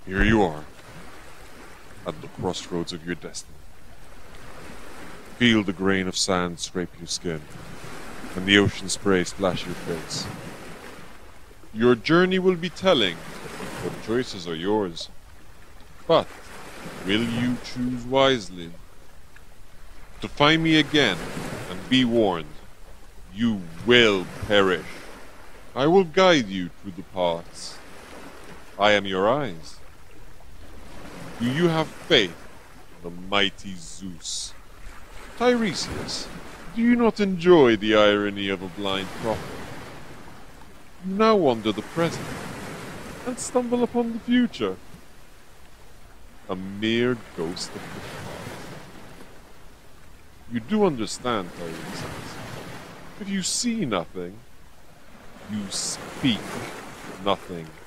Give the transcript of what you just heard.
Here you are, at the crossroads of your destiny. Feel the grain of sand scrape your skin, and the ocean spray splash your face. Your journey will be telling, for the choices are yours. But will you choose wisely? To find me again, and be warned, you will perish. I will guide you through the paths. I am your eyes. Do you have faith in the mighty Zeus? Tiresias, do you not enjoy the irony of a blind prophet? You now wander the present, and stumble upon the future. A mere ghost of the past. You do understand, Tiresias. If you see nothing, you speak nothing.